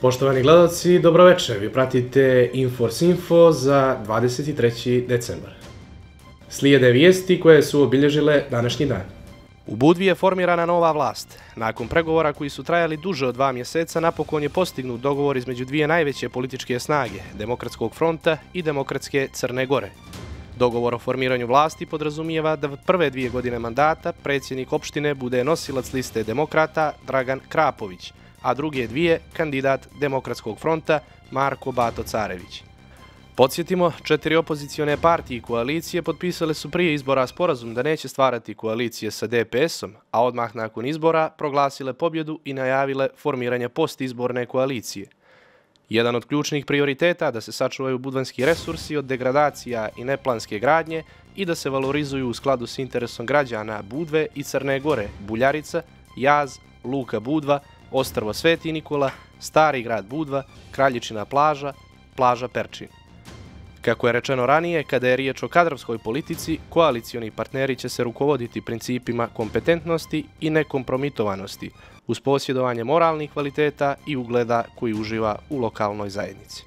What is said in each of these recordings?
Poštovani gledalci, dobroveče. Vi pratite Inforce Info za 23. decembar. Slijede vijesti koje su obilježile današnji dan. U Budvi je formirana nova vlast. Nakon pregovora koji su trajali duže od 2 mjeseca, napokon je postignut dogovor između dvije najveće političke snage, Demokratskog fronta i Demokratske Crne Gore. Dogovor o formiranju vlasti podrazumijeva da prve 2 godine mandata predsjednik opštine bude nosilac liste demokrata Dragan Krapović, a druge 2 kandidat Demokratskog fronta Marko Bato Carević. Podsjetimo, 4 opozicione partije i koalicije potpisale su prije izbora sporazum da neće stvarati koalicije sa DPS-om, a odmah nakon izbora proglasile pobjedu i najavile formiranje postizborne koalicije. Jedan od ključnih prioriteta da se sačuvaju budvanski resursi od degradacija i neplanske gradnje i da se valorizuju u skladu s interesom građana Budve i Crne Gore, Buljarica, Jaz, Luka Budva, Ostrvo Sveti Nikola, Stari grad Budva, Kraljičina plaža, plaža Perčin. Kako je rečeno ranije, kada je riječ o kadrovskoj politici, koalicioni partneri će se rukovoditi principima kompetentnosti i nekompromitovanosti, uz posjedovanje moralnih kvaliteta i ugleda koji uživa u lokalnoj zajednici.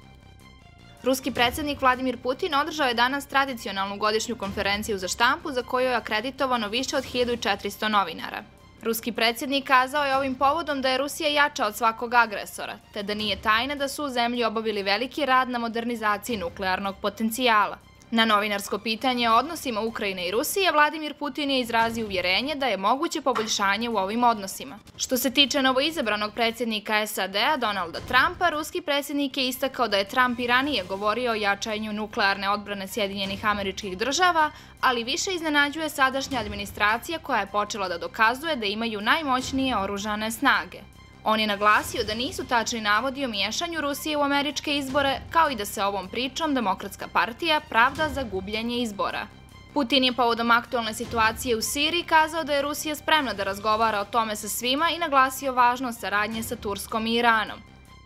Ruski predsjednik Vladimir Putin održao je danas tradicionalnu godišnju konferenciju za štampu za koju je akreditovano više od 1400 novinara. Ruski predsjednik kazao je ovim povodom da je Rusija jača od svakog agresora, te da nije tajna da su u zemlji obavili veliki rad na modernizaciji nuklearnog potencijala. Na novinarsko pitanje o odnosima Ukrajine i Rusije, Vladimir Putin je izrazio uvjerenje da je moguće poboljšanje u ovim odnosima. Što se tiče novoizabranog predsjednika SAD-a Donalda Trumpa, ruski predsjednik je istakao da je Trump i ranije govorio o jačanju nuklearne odbrane Sjedinjenih Američkih Država, ali više iznenađuje sadašnja administracija koja je počela da dokazuje da imaju najmoćnije oružane snage. On je naglasio da nisu tačni navodi o miješanju Rusije u američke izbore, kao i da se ovom pričom Demokratska partija pravda za gubljenje izbora. Putin je povodom aktualne situacije u Siriji kazao da je Rusija spremna da razgovara o tome sa svima i naglasio važnost saradnje sa Turskom i Iranom.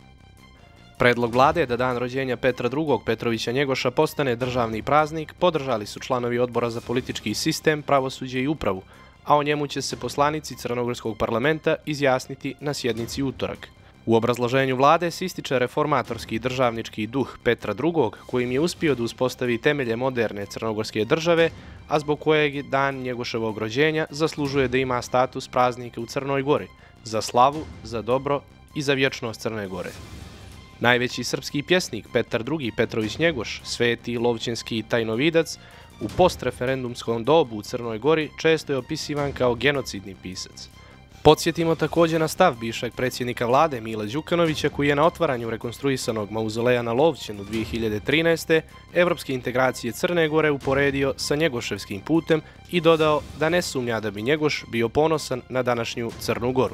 Predlog vlade da dan rođenja Petra II. Petrovića Njegoša postane državni praznik podržali su članovi Odbora za politički sistem, pravosuđe i upravu, a o njemu će se poslanici Crnogorskog parlamenta izjasniti na sjednici utorak. U obrazloženju vlade se ističe reformatorski i državnički duh Petra II. Kojim je uspio da uspostavi temelje moderne crnogorske države, a zbog kojeg dan Njegoševog rođenja zaslužuje da ima status praznika u Crnoj Gori, za slavu, za dobro i za vječnost Crne Gore. Najveći srpski pjesnik Petar II. Petrović Njegoš, sveti, lovćenski i tajnovidac, u postreferendumskom dobu u Crnoj Gori često je opisivan kao genocidni pisac. Podsjetimo također na stav bivšeg predsjednika vlade Mila Đukanovića koji je na otvaranju rekonstruisanog mauzoleja na Lovćenu 2013. evropske integracije Crne Gore uporedio sa njegoševskim putem i dodao da ne sumnja da bi Njegoš bio ponosan na današnju Crnu Goru.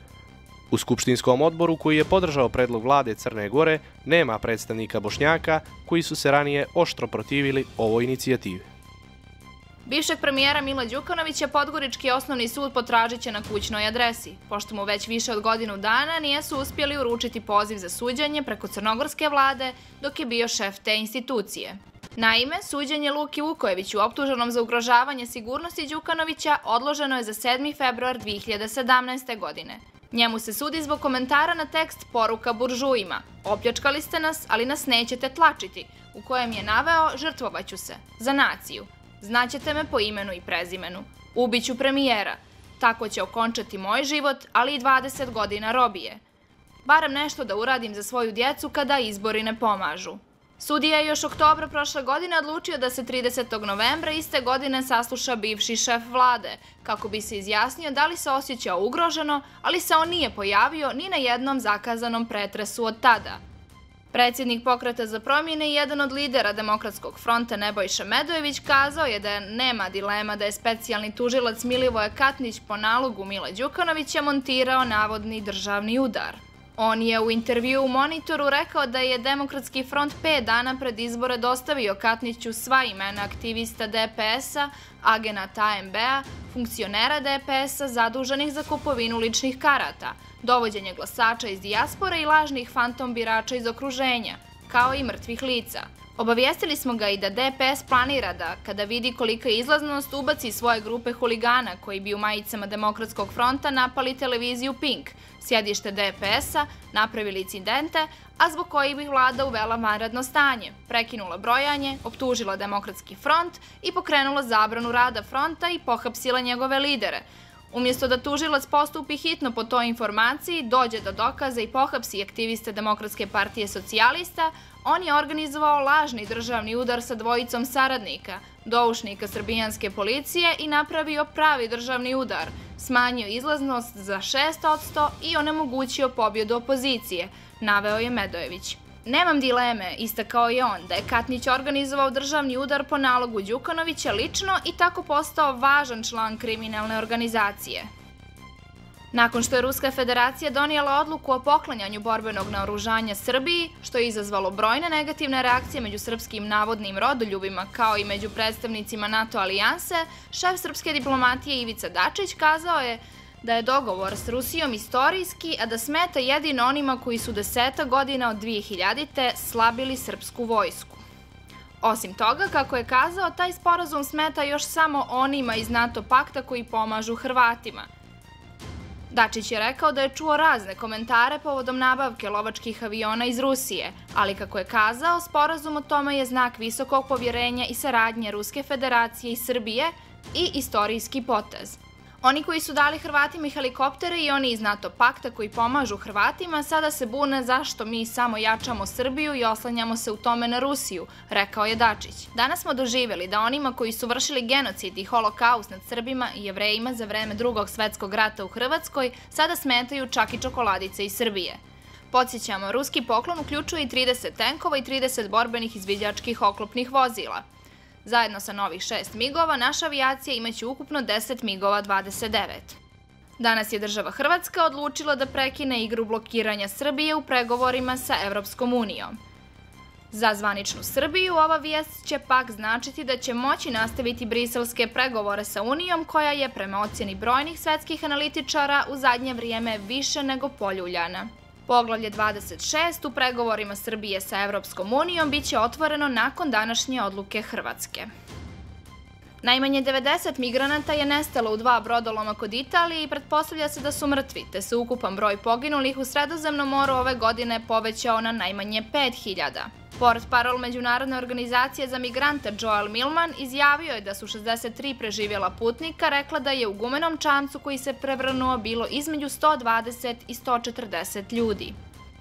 U Skupštinskom odboru koji je podržao predlog vlade Crne Gore nema predstavnika Bošnjaka koji su se ranije oštro protivili ovoj inicijativi. Bivšeg premijera Mila Đukanovića Podgorički osnovni sud potražit će na kućnoj adresi, pošto mu već više od godinu dana nisu uspjeli uručiti poziv za suđenje preko crnogorske vlade dok je bio šef te institucije. Naime, suđenje Luki Vukojeviću optuženom za ugrožavanje sigurnosti Đukanovića odloženo je za 7. februar 2017. godine. Njemu se sudi zbog komentara na tekst Poruka buržujima. Opljačkali ste nas, ali nas nećete tlačiti, u kojem je naveo žrtvovaću se, za naciju. Znaćete me po imenu i prezimenu. Ubiću premijera. Tako će okončati moj život, ali i 20 godina robije. Barem nešto da uradim za svoju djecu kada izbori ne pomažu. Sudija je još oktobra prošle godine odlučio da se 30. novembra iste godine sasluša bivši šef vlade, kako bi se izjasnio da li se osjećao ugroženo, ali se on nije pojavio ni na jednom zakazanom pretresu od tada. Predsjednik Pokreta za promjene i jedan od lidera Demokratskog fronta Nebojša Medojević kazao je da nema dilema da je specijalni tužilac Milivoje Katnić po nalogu Mila Đukanovića montirao navodni državni udar. On je u intervju u Monitoru rekao da je Demokratski front 5 dana pred izbore dostavio Katniću sva imena aktivista DPS-a, agenata ANB-a, funkcionera DPS-a zaduženih za kupovinu ličnih karata, dovođenje glasača iz dijaspore i lažnih fantom birača iz okruženja. kao i mrtvih lica. Obavijestili smo ga i da DPS planira da, kada vidi kolika je izlaznost, ubaci svoje grupe huligana koji bi u majicama Demokratskog fronta napali televiziju Pink, sjedište DPS-a, napravili incidente, a zbog kojih bi vlada uvela vanredno stanje, prekinula brojanje, optužila Demokratski front i pokrenula zabranu rada fronta i pohapsila njegove lidere. Umjesto da tužilac postupi hitno po toj informaciji, dođe do dokaza i pohapsi aktiviste Demokratske partije socijalista, on je organizovao lažni državni udar sa dvojicom saradnika, doušnika srbijanske policije i napravio pravi državni udar, smanjio izlaznost za 6% i onemogućio pobjedu opozicije, naveo je Medojević. Nemam dileme, istakao je on, da je Katnić organizovao državni udar po nalogu Đukanovića lično i tako postao važan član kriminalne organizacije. Nakon što je Ruska federacija donijela odluku o poklanjanju borbenog naoružanja Srbiji, što je izazvalo brojne negativne reakcije među srpskim navodnim rodoljubima kao i među predstavnicima NATO alijanse, šef srpske diplomatije Ivica Dačić kazao je da je dogovor s Rusijom istorijski, a da smeta jedino onima koji su 10 godina od 2000. slabili srpsku vojsku. Osim toga, kako je kazao, taj sporazum smeta još samo onima iz NATO pakta koji pomažu Hrvatima. Dačić je rekao da je čuo razne komentare povodom nabavke lovačkih aviona iz Rusije, ali kako je kazao, sporazum o tome je znak visokog povjerenja i saradnje Ruske federacije i Srbije i istorijski potez. Oni koji su dali Hrvatima i helikoptere i oni iz NATO pakta koji pomažu Hrvatima sada se bune zašto mi samo jačamo Srbiju i oslanjamo se u tome na Rusiju, rekao je Dačić. Danas smo doživjeli da onima koji su vršili genocid i holokaust nad Srbima i Jevrejima za vreme Drugog svetskog rata u Hrvatskoj sada smetaju čak i čokoladice iz Srbije. Podsjećamo, ruski poklon uključuje i 30 tenkova i 30 borbenih izviđačkih oklopnih vozila. Zajedno sa novih 6 migova, naša avijacija imaće ukupno 10 migova 29. Danas je država Hrvatska odlučila da prekine igru blokiranja Srbije u pregovorima sa Evropskom unijom. Za zvaničnu Srbiju ova vijest će pak značiti da će moći nastaviti briselske pregovore sa Unijom koja je, prema ocjeni brojnih svetskih analitičara, u zadnje vrijeme više nego poljuljana. Poglavlje 26 u pregovorima Srbije sa Evropskom unijom biće otvoreno nakon današnje odluke Hrvatske. Najmanje 90 migranata je nestalo u 2 brodoloma kod Italije i pretpostavlja se da su mrtvi, te se ukupan broj poginulih u Sredozemnom moru ove godine povećao na najmanje 5000. Portparol Međunarodne organizacije za migrante Joel Millman izjavio je da su 63 preživjela putnika rekla da je u gumenom čamcu koji se prevrnuo bilo između 120 i 140 ljudi.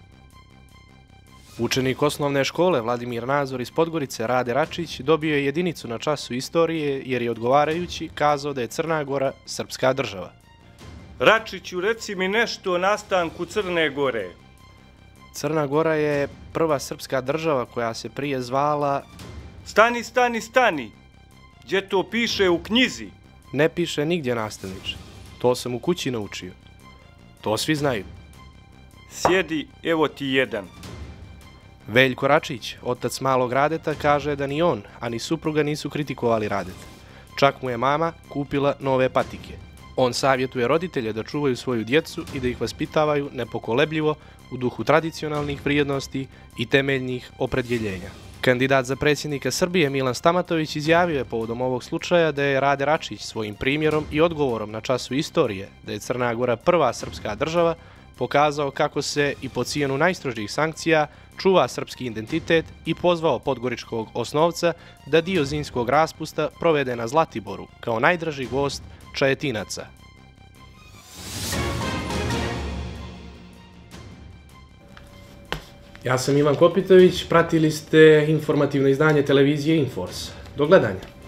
Učenik osnovne škole Vladimir Nazor iz Podgorice Rade Račić dobio je jedinicu na času istorije jer je odgovarajući kazao da je Crna Gora srpska država. Račiću, reci mi nešto o nastanku Crne Gore. Crna Gora je prva srpska država koja se prije zvala... Stani! Gdje to piše u knjizi? Ne piše nigdje, nastavniče. To sam u kući naučio. To svi znaju. Sjedi, evo ti jedan. Veljko Račić, otac malog Radeta, kaže da ni on, a ni supruga nisu kritikovali Radeta. Čak mu je mama kupila nove patike. On savjetuje roditelje da čuvaju svoju djecu i da ih vaspitavaju nepokolebljivo u duhu tradicionalnih vrijednosti i temeljnih opredjeljenja. Kandidat za predsjednika Srbije Milan Stamatović izjavio je povodom ovog slučaja da je Rade Račić svojim primjerom i odgovorom na času istorije da je Crna Gora prva srpska država pokazao kako se i po cijenu najstrožih sankcija čuva srpski identitet i pozvao podgoričkog osnovca da dio zimskog raspusta provede na Zlatiboru kao najdraži gost Čajetinaca. Ja sam Ivan Kopitović, pratili ste informativno izdanje televizije Infors. Do gledanja.